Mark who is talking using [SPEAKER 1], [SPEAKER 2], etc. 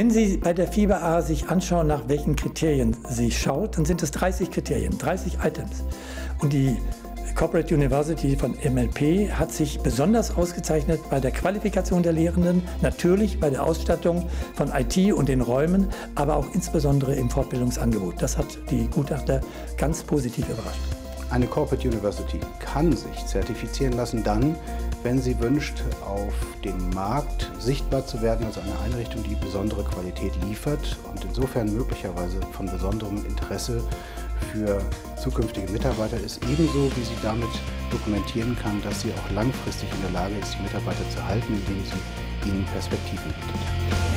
[SPEAKER 1] Wenn Sie bei der FIBA sich anschauen, nach welchen Kriterien sie schaut, dann sind es 30 Kriterien, 30 Items. Und die Corporate University von MLP hat sich besonders ausgezeichnet bei der Qualifikation der Lehrenden, natürlich bei der Ausstattung von IT und den Räumen, aber auch insbesondere im Fortbildungsangebot. Das hat die Gutachter ganz positiv überrascht.
[SPEAKER 2] Eine Corporate University kann sich zertifizieren lassen dann, wenn sie wünscht, auf dem Markt sichtbar zu werden als eine Einrichtung, die besondere Qualität liefert und insofern möglicherweise von besonderem Interesse für zukünftige Mitarbeiter ist, ebenso wie sie damit dokumentieren kann, dass sie auch langfristig in der Lage ist, die Mitarbeiter zu halten, indem sie ihnen Perspektiven bietet.